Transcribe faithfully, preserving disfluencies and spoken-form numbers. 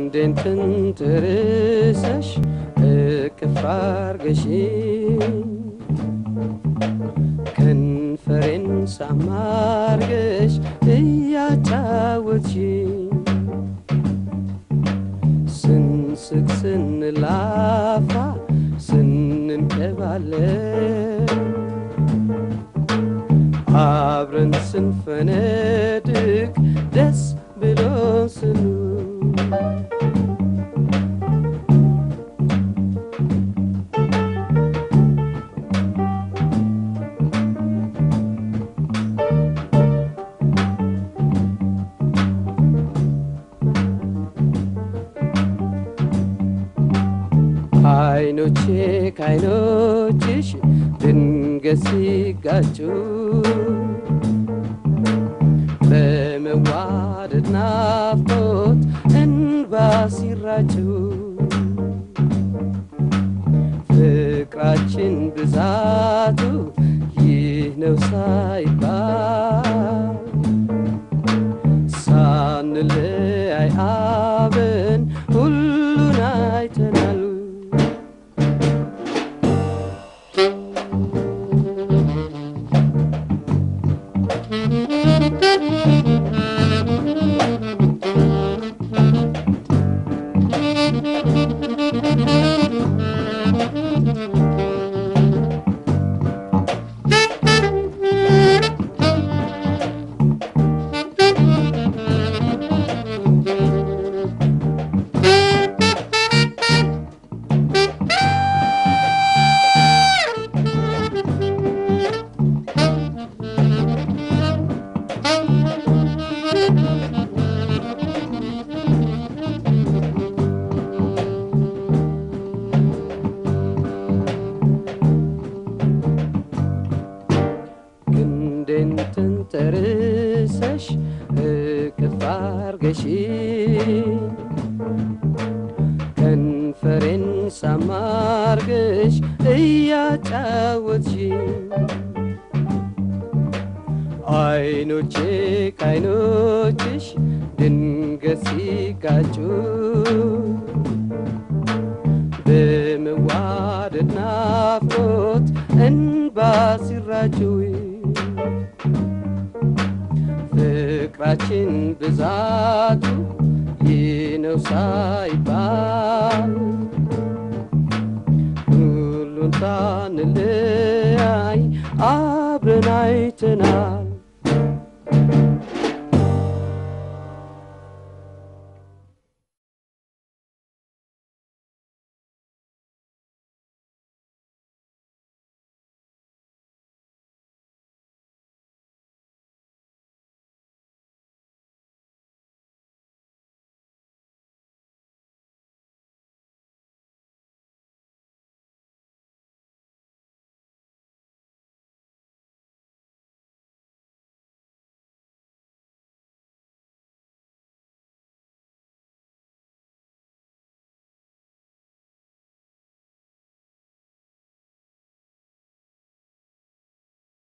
ክንዴንትን ትርሰሽ እቅፍ አርገሽኝ ከንፈሬን ሳም አርገሽ እያጫወትሽኝ ስንስቅ ስንላፋ ስንንከባለን አብረን ስንፈነድቅ ደስ ብሎን ስንውል አይኖቼ ከአይኖችሽ ድንገት ሲጋጩ በመዋደድ ናፍቆት እንባ ሲራጩ ፍቅራችን ብዛቱ ይህ ነው ሳይባል ሳንለያይ አብረን ሁሉን አይተናል ክንዴንትን ትርሰሽ እቅፍ አርገሽኝ ከንፈሬን ሳም አርገሽ እያጫወትሽኝ አይኖቼ ከአይኖችሽ ድንገት ሲጋጩ በመዋደድ ናፍቆት እንባ ሲራጩ ፍቅራችን ብዛቱ ይህ ነው ሳይባል ሁሉን ሳንለያይ አብረን አይተናል